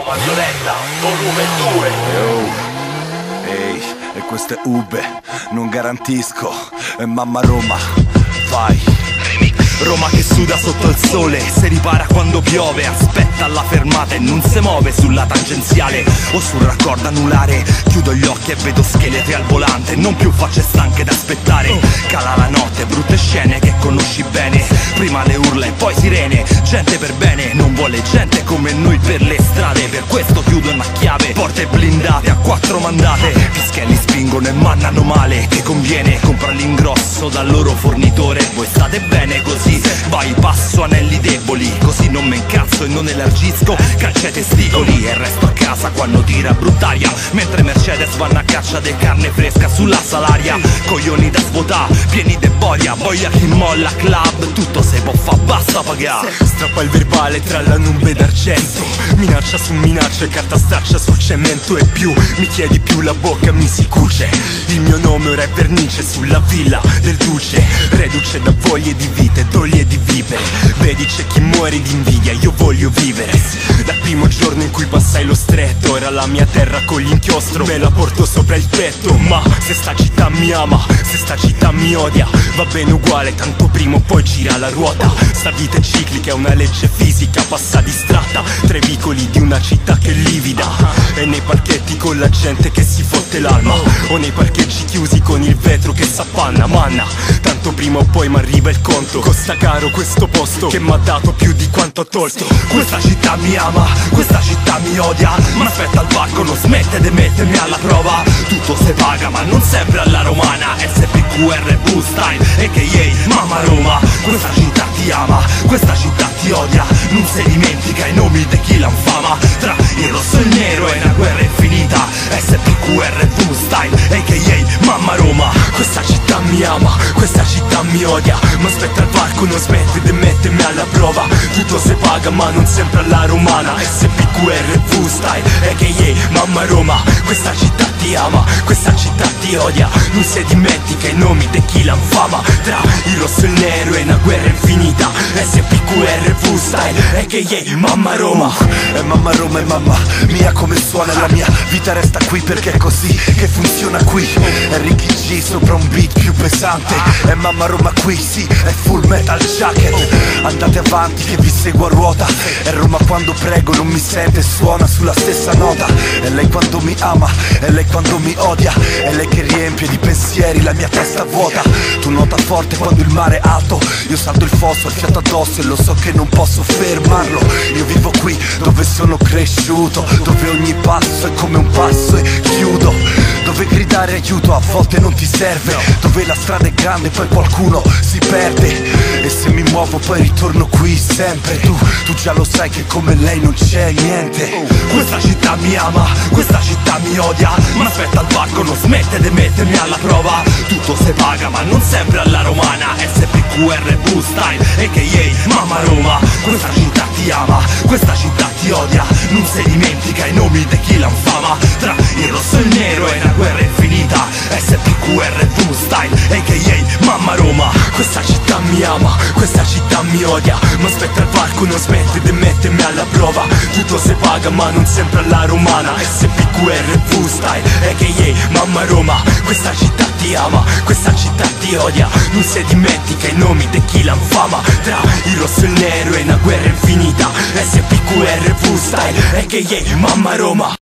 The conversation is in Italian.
Roma violenta, volume 2. Ehi, e questo è Ube, non garantisco, è mamma Roma, vai. Roma che suda sotto il sole, si ripara quando piove, aspetta alla fermata e non si muove sulla tangenziale o sul raccordo anulare. Chiudo gli occhi e vedo scheletri al volante, non più facce stanche d'aspettare. Cala la notte, brutte scene che conosci bene, prima le urla e poi sirene. Gente per bene, non vuole gente come noi per le strade, per questo chiudono a chiave porte blindate a 4 mandate. Pischelli spingono e mannano male, che conviene compra l'ingrosso dal loro fornitore. Voi state bene così, vai passo anelli deboli, così non me incazzo e non elargisco calce ai testicoli e resto a casa quando tira bruttaria, mentre Mercedes vanno a caccia de carne fresca sulla salaria. Coglioni da svuotà, pieni de boia, boia chi molla club, tutto se può fa, basta pagare. Strappa il verbale tra la nube d'argento, minaccia su minaccia e carta straccia sul cemento. E più mi chiedi più la bocca mi si cuce. Il mio nome ora è vernice sulla villa del duce, reduce da voglie di vita e doglie di vivere. Vedi c'è chi muore di invidia, io voglio vivere. Dal primo giorno in cui passai lo stretto, ora la mia terra con l'inchiostro me la porto sopra il petto. Ma se sta città mi ama, se sta città mi odia, va bene uguale, tanto prima o poi gira la ruota. Sta vita è ciclica, è una legge fisica, passa distratta tra i vicoli di una città che livida. E nei parchetti con la gente che si fotte l'alma, o nei parcheggi chiusi con il vetro che s'appanna. Manna, tanto prima o poi m'arriva il conto. Costa caro questo posto che m'ha dato più di quanto ha tolto. Questa città mi ama, questa città mi odia, ma aspetta al varco, non smette di mettermi alla prova. Tutto se paga ma non sempre alla romana. SPQR Bullstyle, a.k.a. mamma Roma. Questa città ti ama, questa città ti odia, non si dimentica i nomi di chi l'infama. Tra il rosso e il nero è una guerra infinita. SPQR Bullstyle, a.k.a. mamma Roma. Questa città mi ama, questa città mi odia, ma aspetta al varco, non smette di mettermi alla prova. Tutto se paga ma non sempre alla romana. SPQR Bullstyle, a.k.a. mamma Roma. Questa città ti ama, questa città ti odia, non si dimentica i nomi di chi l'infama. Tra il rosso e il nero è una guerra infinita. SPQR Bullstyle, a.k.a. mamma Roma. È mamma Roma, è mamma mia come suona la mia vita, resta qui perché è così che funziona qui. È Ricky G sopra un beat più pesante, è mamma Roma qui, sì, è Full Metal Jacket. Andate avanti che vi seguo a ruota, è Roma quando prego non mi sente, suona sulla stessa nota. È lei quando mi ama, è lei quando mi odia, è lei che riempie di pensieri la mia testa vuota. Tu nota forte quando il mare è alto, io salto il fosso, il fiato addosso e lo so che non posso fermarlo. Io vivo qui dove sono cresciuto, dove ogni passo è come un passo e chiudo, dove gridare aiuto a volte non ti serve, dove la strada è grande e poi qualcuno si perde. E se mi muovo poi ritorno qui sempre. Tu già lo sai che come lei non c'è niente. Questa città mi ama, questa città mi odia, ma aspetta al varco, non smette di mettermi alla prova. Tutto se paga ma non sempre alla romana. SPQR Bullstyle, a.k.a. mamma Roma. Questa città ti ama, questa città ti odia, non si dimentica i nomi di chi l'infama. Tra il rosso e il nero è una guerra infinita. SPQR Bullstyle, a.k.a. mamma Roma. Questa città mi ama, questa città mi odia, ma aspetta al varco, non smette di mettermi alla prova. Tutto se paga ma non sempre alla romana. SPQR Bullstyle, a.k.a. mamma Roma. Questa città ti ama, questa città ti odia, non si dimentica i nomi di chi l'infama. Tra il rosso e il nero è una guerra infinita. SPQR Bullstyle, a.k.a. mamma Roma.